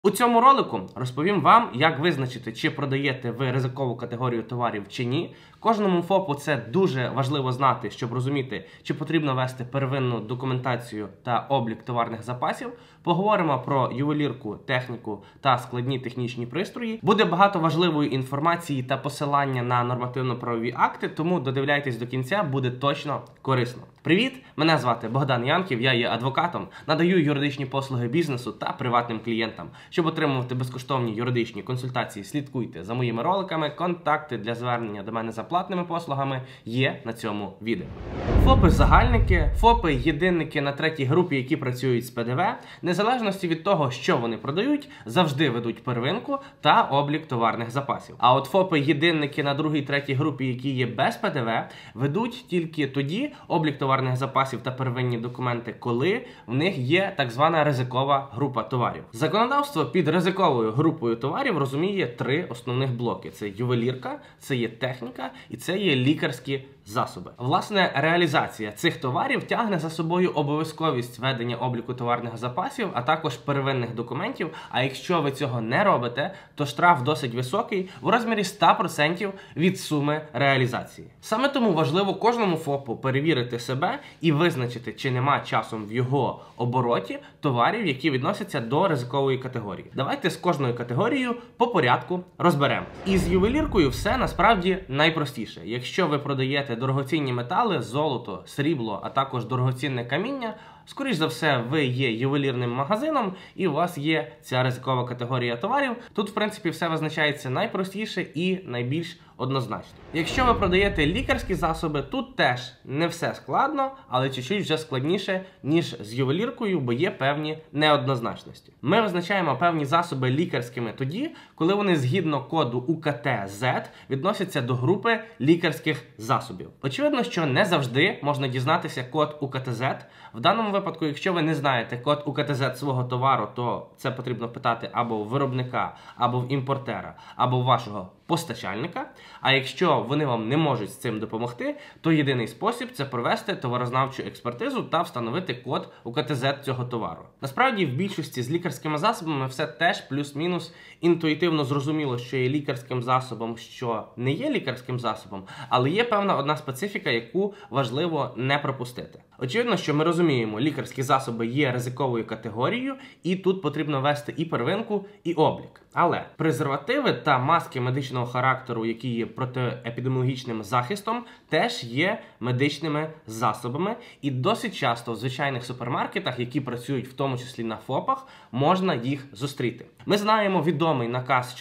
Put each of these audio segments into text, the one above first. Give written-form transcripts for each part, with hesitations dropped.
У цьому ролику розповім вам, як визначити, чи продаєте ви ризикову категорію товарів чи ні. Кожному ФОПу це дуже важливо знати, щоб розуміти, чи потрібно вести первинну документацію та облік товарних запасів. Поговоримо про ювелірку, техніку та складні технічні пристрої. Буде багато важливої інформації та посилання на нормативно-правові акти, тому додивляйтесь до кінця, буде точно корисно. Привіт! Мене звати Богдан Янків, я є адвокатом, надаю юридичні послуги бізнесу та приватним клієнтам. Щоб отримувати безкоштовні юридичні консультації, слідкуйте за моїми роликами, контакти для звернення до мене за платними послугами є на цьому відео. ФОПи-загальники, ФОПи-єдинники на третій групі, які працюють з ПДВ, незалежності від того, що вони продають, завжди ведуть первинку та облік товарних запасів. А от ФОПи-єдинники на другій, третій групі, які є без ПДВ, ведуть тільки тоді облік товарних запасів та первинні документи, коли в них є так звана ризикова група товарів. Законодавство під ризиковою групою товарів розуміє три основних блоки. Це ювелірка, це є техніка і це є лікарські засоби. Власне, реалізація цих товарів тягне за собою обов'язковість ведення обліку товарних запасів, а також первинних документів, а якщо ви цього не робите, то штраф досить високий в розмірі 100% від суми реалізації. Саме тому важливо кожному ФОПу перевірити себе і визначити, чи нема часом в його обороті товарів, які відносяться до ризикової категорії. Давайте з кожною категорією по порядку розберемо. І з ювеліркою все насправді найпростіше. Якщо ви продаєте дорогоцінні метали, золото, срібло, а також дорогоцінне каміння, скоріш за все, ви є ювелірним магазином і у вас є ця ризикова категорія товарів. Тут, в принципі, все визначається найпростіше і найбільш однозначно. Якщо ви продаєте лікарські засоби, тут теж не все складно, але чуть-чуть вже складніше, ніж з ювеліркою, бо є певні неоднозначності. Ми визначаємо певні засоби лікарськими тоді, коли вони згідно коду УКТ-Z відносяться до групи лікарських засобів. Очевидно, що не завжди можна дізнатися код УКТ-Z. В даному випадку, якщо ви не знаєте код УКТ-Z свого товару, то це потрібно питати або в виробника, або в імпортера, або в вашого постачальника. А якщо вони вам не можуть з цим допомогти, то єдиний спосіб – це провести товарознавчу експертизу та встановити код УКТ-Z цього товару. Насправді, в більшості з лікарськими засобами все теж плюс-мінус інтуїтивно зрозуміло, що є лікарським засобом, що не є лікарським засобом, але є певна одна специфіка, яку важливо не пропустити. Очевидно, що ми розуміємо, лікарські засоби є ризиковою категорією, і тут потрібно вести і первинку, і облік. Але презервативи та маски медичного характеру, які є протиепідеміологічним захистом, теж є медичними засобами. І досить часто в звичайних супермаркетах, які працюють в тому числі на ФОПах, можна їх зустріти. Ми знаємо відомий наказ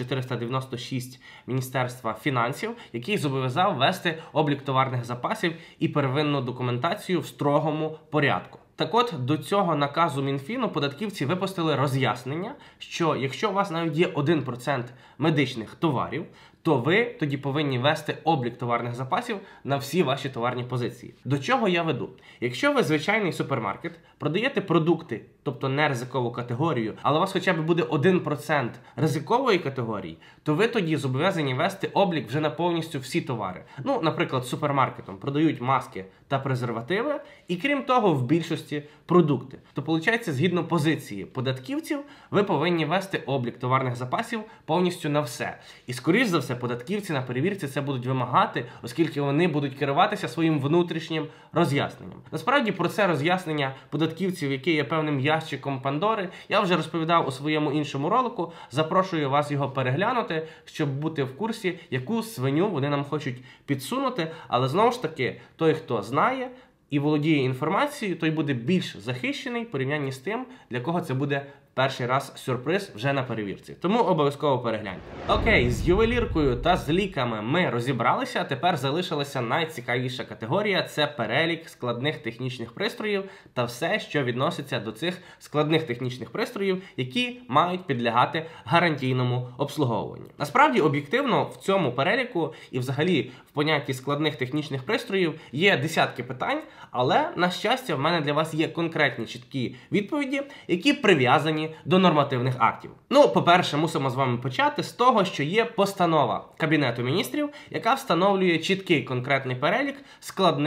496 Міністерства фінансів, який зобов'язав вести облік товарних запасів і первинну документацію в строгому порядку. Так от, до цього наказу Мінфіну податківці випустили роз'яснення, що якщо у вас навіть є 1% медичних товарів, то ви тоді повинні вести облік товарних запасів на всі ваші товарні позиції. До чого я веду? Якщо ви звичайний супермаркет, продаєте продукти, тобто не ризикову категорію, але у вас хоча б буде 1% ризикової категорії, то ви тоді зобов'язані вести облік вже на повністю всі товари. Ну, наприклад, супермаркетом продають маски та презервативи, і крім того, в більшості продукти. То, виходить, згідно позиції податківців, ви повинні вести облік товарних запасів повністю на все. І, скоріш за все, податківці на перевірці це будуть вимагати, оскільки вони будуть керуватися своїм внутрішнім роз'ясненням. Насправді, про це роз'яснення податківців, яке є певним ящиком Пандори, я вже розповідав у своєму іншому ролику. Запрошую вас його переглянути, щоб бути в курсі, яку свиню вони нам хочуть підсунути. Але знову ж таки, той, хто знає і володіє інформацією, той буде більш захищений в порівнянні з тим, для кого це буде перший раз сюрприз вже на перевірці. Тому обов'язково перегляньте. Окей, з ювеліркою та з ліками ми розібралися, тепер залишилася найцікавіша категорія – це перелік складних технічних пристроїв та все, що відноситься до цих складних технічних пристроїв, які мають підлягати гарантійному обслуговуванню. Насправді, об'єктивно, в цьому переліку і взагалі в понятті складних технічних пристроїв є десятки питань, але, на щастя, в мене для вас є конкретні чіткі відповіді, які прив'язані до нормативних актів. Ну, по-перше, мусимо з вами почати з того, що є постанова Кабінету Міністрів, яка встановлює чіткий конкретний перелік складних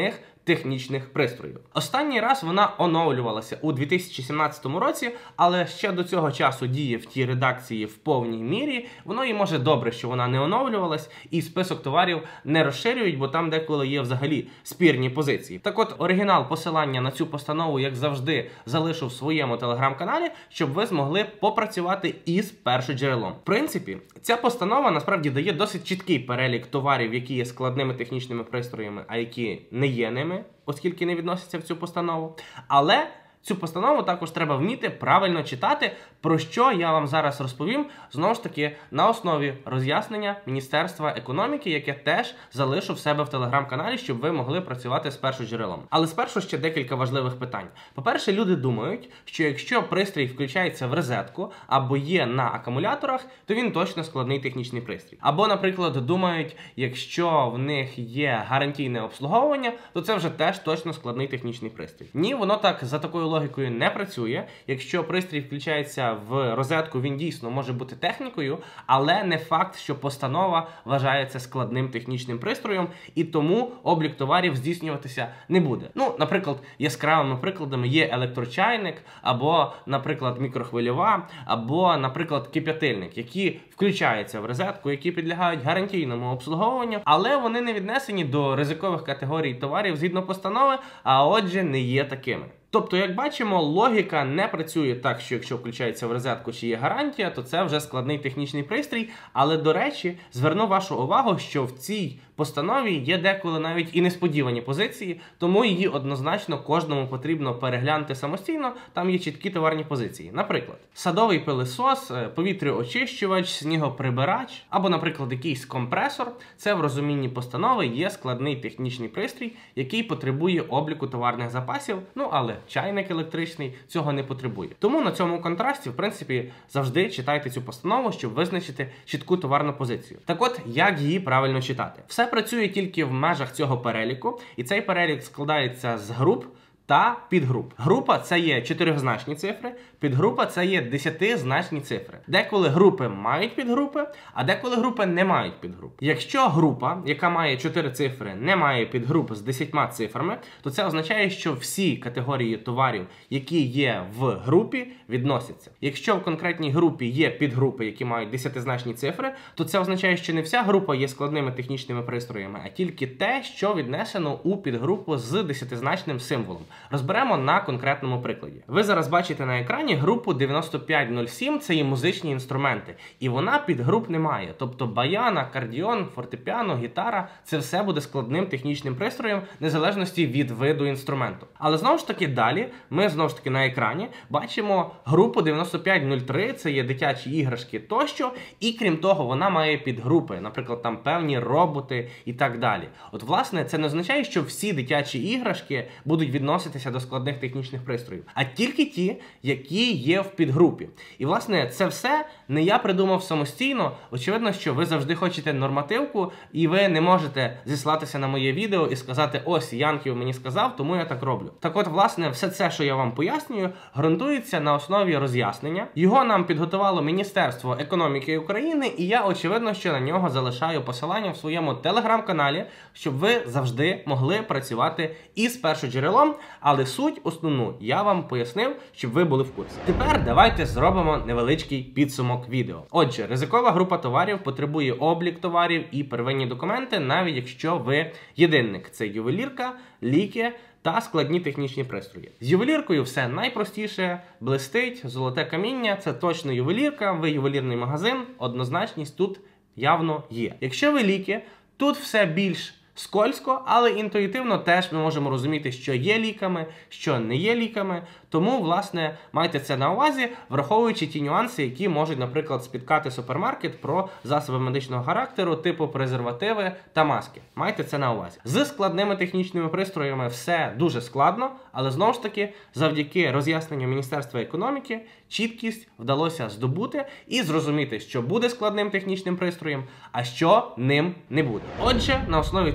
технічних пристроїв. Останній раз вона оновлювалася у 2017 році, але ще до цього часу діє в тій редакції в повній мірі. Воно і може добре, що вона не оновлювалась, і список товарів не розширюють, бо там деколи є взагалі спірні позиції. Так от, оригінал посилання на цю постанову, як завжди, залишу в своєму телеграм-каналі, щоб ви змогли попрацювати із першоджерелом. В принципі, ця постанова насправді дає досить чіткий перелік товарів, які є складними технічними пристроями, а які не є ними, оскільки не відносяться в цю постанову. Але цю постанову також треба вміти правильно читати, про що я вам зараз розповім, знову ж таки, на основі роз'яснення Міністерства економіки, яке теж залишу в себе в телеграм-каналі, щоб ви могли працювати з першоджерелом. Але спершу ще декілька важливих питань. По-перше, люди думають, що якщо пристрій включається в розетку або є на акумуляторах, то він точно складний технічний пристрій. Або, наприклад, думають, якщо в них є гарантійне обслуговування, то це вже теж точно складний технічний пристрій. Ні, воно так за такою логікою не працює. Якщо пристрій включається в розетку, він дійсно може бути технікою, але не факт, що постанова вважається складним технічним пристроєм, і тому облік товарів здійснюватися не буде. Ну, наприклад, яскравими прикладами є електрочайник, або, наприклад, мікрохвильова, або, наприклад, кип'ятильник, які включаються в розетку, які підлягають гарантійному обслуговуванню, але вони не віднесені до ризикових категорій товарів згідно постанови, а отже не є такими. Тобто, як бачимо, логіка не працює так, що якщо включається в розетку чи є гарантія, то це вже складний технічний пристрій. Але, до речі, зверну вашу увагу, що в цій постанові є деколи навіть і несподівані позиції, тому її однозначно кожному потрібно переглянути самостійно, там є чіткі товарні позиції. Наприклад, садовий пилисос, повітряочищувач, снігоприбирач, або, наприклад, якийсь компресор – це в розумінні постанови є складний технічний пристрій, який потребує обліку товарних запасів, ну але чайник електричний цього не потребує. Тому на цьому контрасті, в принципі, завжди читайте цю постанову, щоб визначити чітку товарну позицію. Так от, як її правильно читати? Все працює тільки в межах цього переліку, і цей перелік складається з груп та підгруп. Група – це є 4-значні цифри, підгрупа – це є 10-значні цифри. Деколи групи мають підгрупи, а деколи групи не мають підгруп. Якщо група, яка має 4 цифри, не має підгруп з 10 цифрами, то це означає, що всі категорії товарів, які є в групі, відносяться. Якщо в конкретній групі є підгрупи, які мають 10-значні цифри, то це означає, що не вся група є складними технічними пристроями, а тільки те, що віднесено у підгрупу з 10-значним символом. Розберемо на конкретному прикладі. Ви зараз бачите на екрані групу 9507, це є музичні інструменти. І вона підгруп не має. Тобто баян, акордіон, фортепіано, гітара – це все буде складним технічним пристроєм, незалежності від виду інструменту. Але знову ж таки далі, ми знову ж таки на екрані бачимо групу 9503, це є дитячі іграшки тощо, і крім того вона має підгрупи, наприклад, там певні роботи і так далі. От власне це не означає, що всі дитячі іграшки будуть відноситися до складних технічних пристроїв, а тільки ті, які є в підгрупі. І власне це все не я придумав самостійно. Очевидно, що ви завжди хочете нормативку, і ви не можете зіслатися на моє відео і сказати: ось Янків мені сказав, тому я так роблю. Так от, власне, все це, що я вам пояснюю, ґрунтується на основі роз'яснення. Його нам підготувало Міністерство економіки України, і я, очевидно, що на нього залишаю посилання в своєму телеграм-каналі, щоб ви завжди могли працювати із першоджерелом, але суть основну я вам пояснив, щоб ви були в курсі. Тепер давайте зробимо невеличкий підсумок відео. Отже, ризикова група товарів потребує облік товарів і первинні документи, навіть якщо ви єдинник. Це ювелірка, ліки та складні технічні пристрої. З ювеліркою все найпростіше, блистить, золоте каміння, це точно ювелірка, ви ювелірний магазин, однозначність тут явно є. Якщо ви ліки, тут все більш скользко, але інтуїтивно теж ми можемо розуміти, що є ліками, що не є ліками. Тому, власне, майте це на увазі, враховуючи ті нюанси, які можуть, наприклад, спіткати супермаркет про засоби медичного характеру, типу презервативи та маски. Майте це на увазі. З складними технічними пристроями все дуже складно, але знову ж таки, завдяки роз'ясненню Міністерства економіки, чіткість вдалося здобути і зрозуміти, що буде складним технічним пристроєм, а що ним не буде. Отже, на основі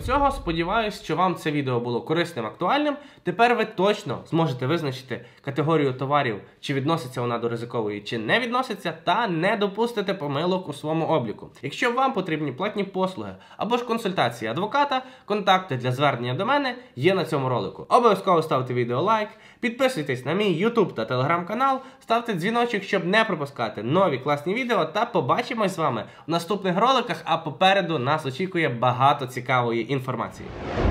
цього, сподіваюся, що вам це відео було корисним, актуальним. Тепер ви точно зможете визначити категорію товарів, чи відноситься вона до ризикової, чи не відноситься, та не допустите помилок у своєму обліку. Якщо вам потрібні платні послуги або ж консультації адвоката, контакти для звернення до мене є на цьому ролику. Обов'язково ставте відео лайк, підписуйтесь на мій YouTube та Telegram канал, ставте дзвіночок, щоб не пропускати нові класні відео, та побачимось з вами в наступних роликах, а попереду нас очікує багато цікавої інформації.